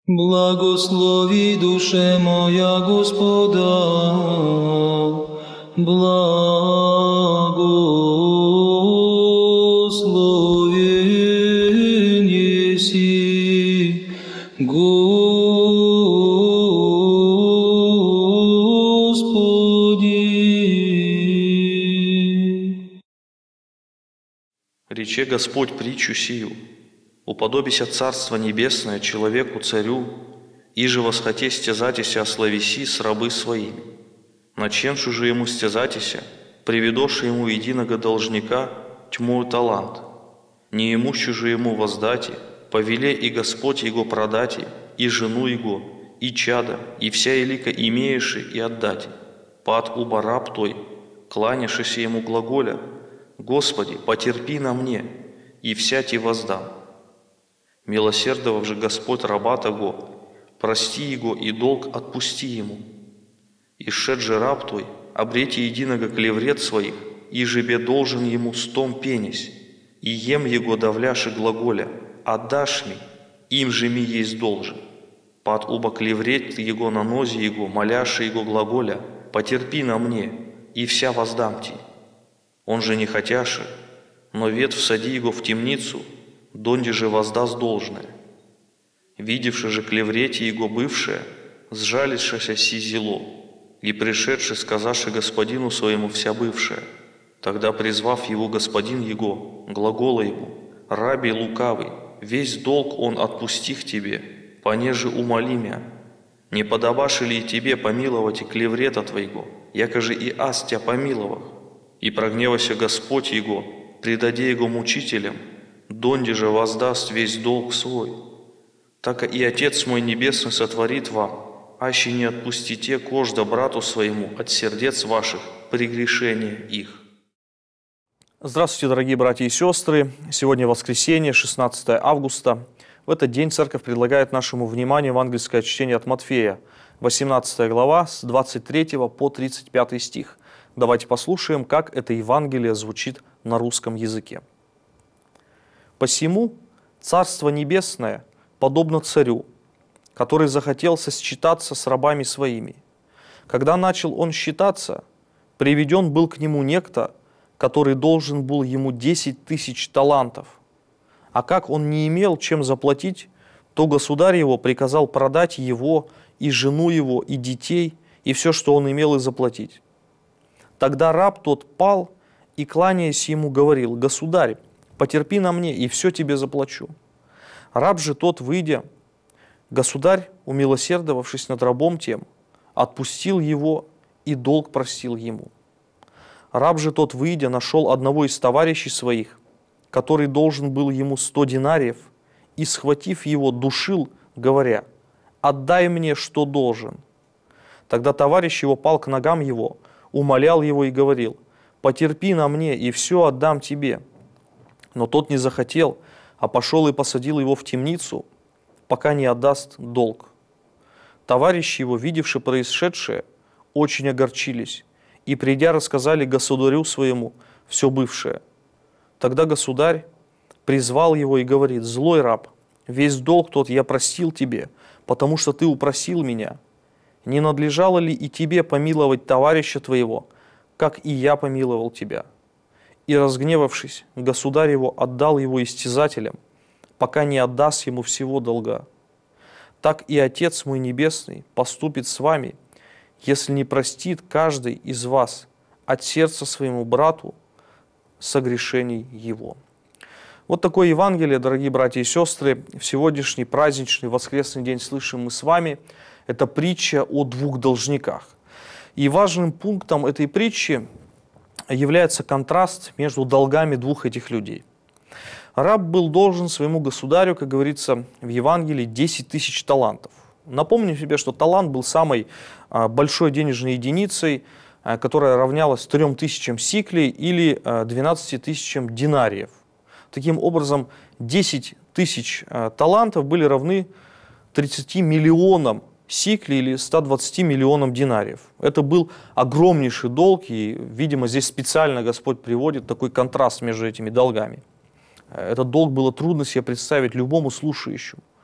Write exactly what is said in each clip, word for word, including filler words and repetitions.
Благослови, душе моя, Господа, благословен еси, Господи. Рече Господь притчу сию: уподобися Царство Небесное человеку-царю, иже восхоте стязатися ословеси с рабы своими. Наченшу же ему стязатися, приведоши ему единого должника тьмою талант. Не имущу же ему воздати, повеле и Господь его продати, и жену его, и чада, и вся елика имееши, и отдати. Пад уба раб той, кланяшися ему глаголя: Господи, потерпи на мне, и вся ти воздам. Милосердовав же Господь раба того, прости его и долг отпусти ему. И шед же раб твой, обрети единого клеврет своих, и жебе должен ему стом пенись, и ем его давляши глаголя: отдашь ми, им же ми есть должен. Пад уба клеврет его на нозе его, моляши его глаголя: потерпи на мне, и вся воздам ти. Он же не хотяши, но вет всади его в темницу, донде же воздаст должное. Видевши же клеврете его бывшее, сжалившееся си зело, и пришедший сказавши господину своему вся бывшее, тогда призвав его господин его, глагола ему: раби лукавый, весь долг он отпустих тебе, понеже умоли мя. Не подобаши ли и тебе помиловать и клеврета твоего, якоже и аз тя помиловах? И прогневайся Господь его, предаде его мучителям, донде же воздаст весь долг свой. Так и Отец мой Небесный сотворит вам, аще не отпустите кожда брату своему от сердец ваших прегрешения их. Здравствуйте, дорогие братья и сестры! Сегодня воскресенье, шестнадцатое августа. В этот день Церковь предлагает нашему вниманию евангельское чтение от Матфея, восемнадцатая глава, с двадцать третьего по тридцать пятый стих. Давайте послушаем, как это Евангелие звучит на русском языке. «Посему Царство Небесное подобно царю, который захотел сосчитаться с рабами своими. Когда начал он считаться, приведен был к нему некто, который должен был ему десять тысяч талантов. А как он не имел чем заплатить, то государь его приказал продать его, и жену его, и детей, и все, что он имел, и заплатить. Тогда раб тот пал и, кланяясь ему, говорил: «Государь, потерпи на мне, и все тебе заплачу». Раб же тот, выйдя, государь, умилосердовавшись над рабом тем, отпустил его и долг простил ему. Раб же тот, выйдя, нашел одного из товарищей своих, который должен был ему сто динариев, и, схватив его, душил, говоря: «Отдай мне, что должен». Тогда товарищ его пал к ногам его, умолял его и говорил: «Потерпи на мне, и все отдам тебе». Но тот не захотел, а пошел и посадил его в темницу, пока не отдаст долг. Товарищи его, видевши происшедшее, очень огорчились, и, придя, рассказали государю своему все бывшее. Тогда государь призвал его и говорит: «Злой раб, весь долг тот я простил тебе, потому что ты упросил меня. Не надлежало ли и тебе помиловать товарища твоего, как и я помиловал тебя?» И, разгневавшись, государь его отдал его истязателям, пока не отдаст ему всего долга. Так и Отец мой Небесный поступит с вами, если не простит каждый из вас от сердца своему брату согрешений его». Вот такое Евангелие, дорогие братья и сестры, в сегодняшний праздничный воскресный день слышим мы с вами. Это притча о двух должниках. И важным пунктом этой притчи является контраст между долгами двух этих людей. Раб был должен своему государю, как говорится в Евангелии, десять тысяч талантов. Напомню себе, что талант был самой большой денежной единицей, которая равнялась трем тысячам сиклей или двенадцати тысячам динариев. Таким образом, десять тысяч талантов были равны тридцати миллионам сиклей или ста двадцати миллионам динариев. Это был огромнейший долг, и, видимо, здесь специально Господь приводит такой контраст между этими долгами. Этот долг было трудно себе представить любому слушающему.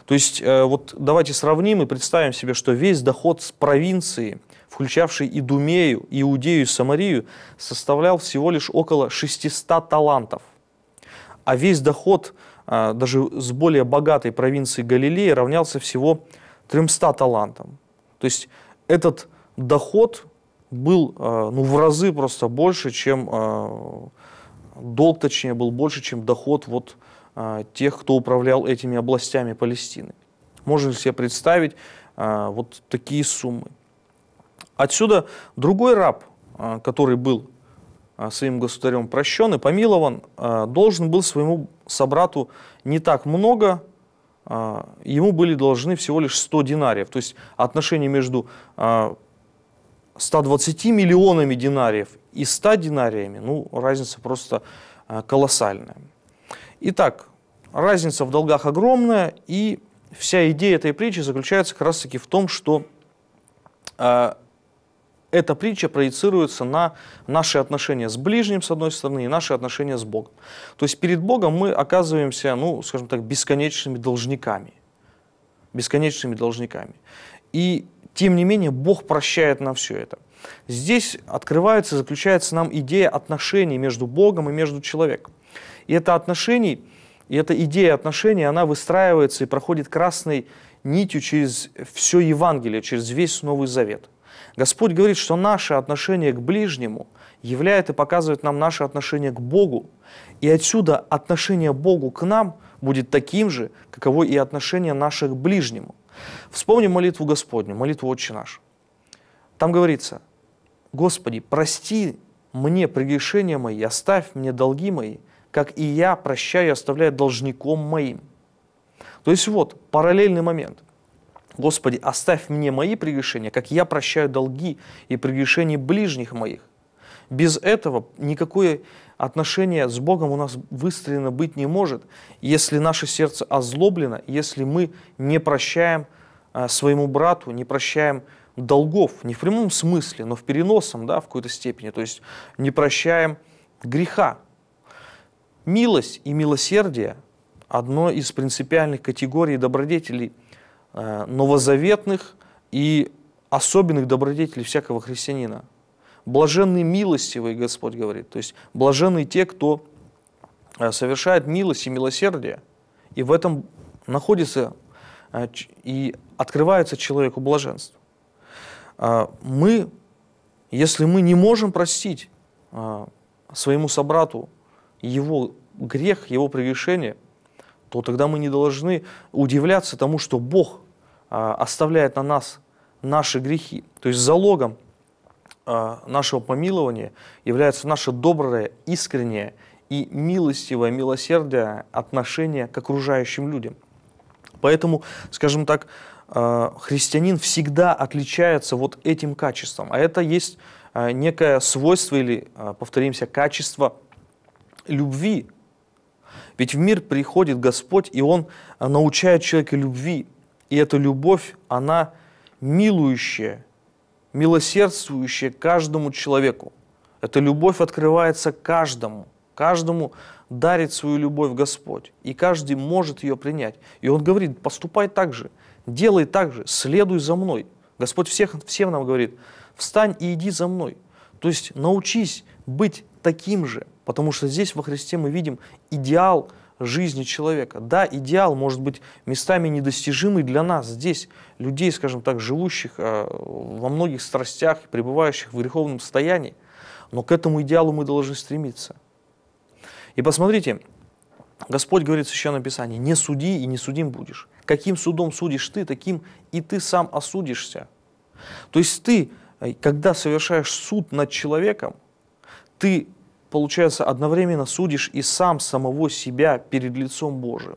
То есть э, вот давайте сравним и представим себе, что весь доход с провинции, включавший Идумею, Иудею и Самарию, составлял всего лишь около шестисот талантов. А весь доход э, даже с более богатой провинции Галилеи равнялся всего тремстам талантам. То есть этот доход был э, ну, в разы просто больше, чем э, долг, точнее, был больше, чем доход вот, э, тех, кто управлял этими областями Палестины. Можно себе представить э, вот такие суммы. Отсюда другой раб, э, который был э, своим государем прощен и помилован, э, должен был своему собрату не так много, э, ему были должны всего лишь сто динариев. То есть отношение между э, ста двадцатью миллионами динариев и ста динариями, ну, разница просто э, колоссальная. Итак, разница в долгах огромная, и вся идея этой притчи заключается как раз-таки в том, что э, эта притча проецируется на наши отношения с ближним, с одной стороны, и наши отношения с Богом. То есть перед Богом мы оказываемся, ну, скажем так, бесконечными должниками. Бесконечными должниками. И тем не менее, Бог прощает нам все это. Здесь открывается, заключается нам идея отношений между Богом и между человеком. И это отношений, и эта идея отношений, она выстраивается и проходит красной нитью через все Евангелие, через весь Новый Завет. Господь говорит, что наше отношение к ближнему являет и показывает нам наше отношение к Богу. И отсюда отношение Богу к нам будет таким же, каково и отношение наше к ближнему. Вспомним молитву Господню, молитву «Отче наш». Там говорится: «Господи, прости мне прегрешения мои, оставь мне долги мои, как и я прощаю и оставляю должником моим». То есть вот параллельный момент. «Господи, оставь мне мои прегрешения, как я прощаю долги и прегрешения ближних моих». Без этого никакое отношение с Богом у нас выстроено быть не может, если наше сердце озлоблено, если мы не прощаем а, своему брату, не прощаем долгов, не в прямом смысле, но в переносном, да, в какой-то степени, то есть не прощаем греха. Милость и милосердие – одно из принципиальных категорий добродетелей а, новозаветных и особенных добродетелей всякого христианина. Блаженны милостивые, Господь говорит. То есть блаженны те, кто совершает милость и милосердие, и в этом находится и открывается человеку блаженство. Мы, если мы не можем простить своему собрату его грех, его прегрешение, то тогда мы не должны удивляться тому, что Бог оставляет на нас наши грехи. То есть залогом нашего помилования является наше доброе, искреннее и милостивое, милосердие отношение к окружающим людям. Поэтому, скажем так, христианин всегда отличается вот этим качеством. А это есть некое свойство или, повторимся, качество любви. Ведь в мир приходит Господь, и Он научает человека любви. И эта любовь, она милующая, милосердствующая каждому человеку. Эта любовь открывается каждому. Каждому дарит свою любовь Господь. И каждый может ее принять. И Он говорит: поступай так же, делай так же, следуй за мной. Господь всех, всем нам говорит: встань и иди за мной. То есть научись быть таким же. Потому что здесь во Христе мы видим идеал жизни человека. Да, идеал может быть местами недостижимый для нас, здесь, людей, скажем так, живущих э, во многих страстях, пребывающих в греховном состоянии, но к этому идеалу мы должны стремиться. И посмотрите, Господь говорит в Священном Писании: не суди и не судим будешь. Каким судом судишь ты, таким и ты сам осудишься. То есть ты, когда совершаешь суд над человеком, ты, получается, одновременно судишь и сам самого себя перед лицом Божиим.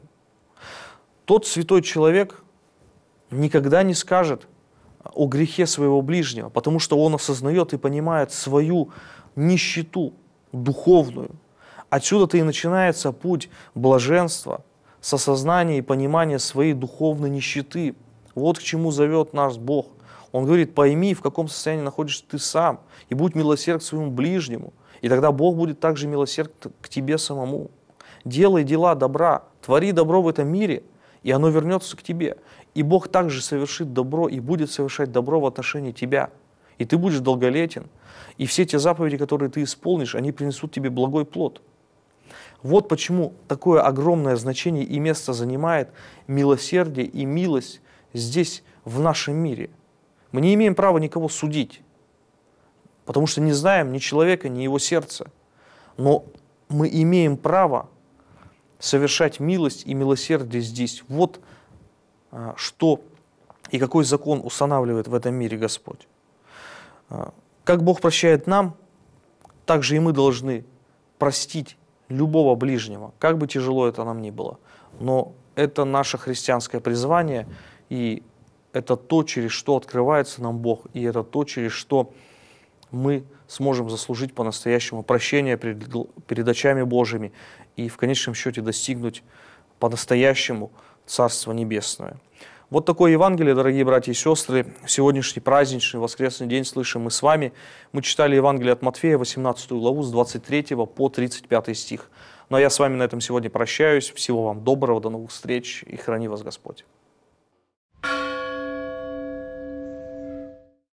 Тот святой человек никогда не скажет о грехе своего ближнего, потому что он осознает и понимает свою нищету духовную. Отсюда-то и начинается путь блаженства, с осознания и понимания своей духовной нищеты. Вот к чему зовет нас Бог. Он говорит: пойми, в каком состоянии находишься ты сам, и будь милосерд к своему ближнему. И тогда Бог будет также милосерд к тебе самому. Делай дела добра, твори добро в этом мире, и оно вернется к тебе. И Бог также совершит добро и будет совершать добро в отношении тебя. И ты будешь долголетен. И все те заповеди, которые ты исполнишь, они принесут тебе благой плод. Вот почему такое огромное значение и место занимает милосердие и милость здесь, в нашем мире. Мы не имеем права никого судить, потому что не знаем ни человека, ни его сердца. Но мы имеем право совершать милость и милосердие здесь. Вот а, что и какой закон устанавливает в этом мире Господь. А, как Бог прощает нам, так же и мы должны простить любого ближнего, как бы тяжело это нам ни было. Но это наше христианское призвание, и это то, через что открывается нам Бог, и это то, через что мы сможем заслужить по-настоящему прощение перед, перед очами Божьими и в конечном счете достигнуть по-настоящему Царства Небесное. Вот такое Евангелие, дорогие братья и сестры. В сегодняшний праздничный воскресный день слышим мы с вами. Мы читали Евангелие от Матфея, восемнадцатую главу, с двадцать третьего по тридцать пятый стих. Ну а я с вами на этом сегодня прощаюсь. Всего вам доброго, до новых встреч и храни вас Господь.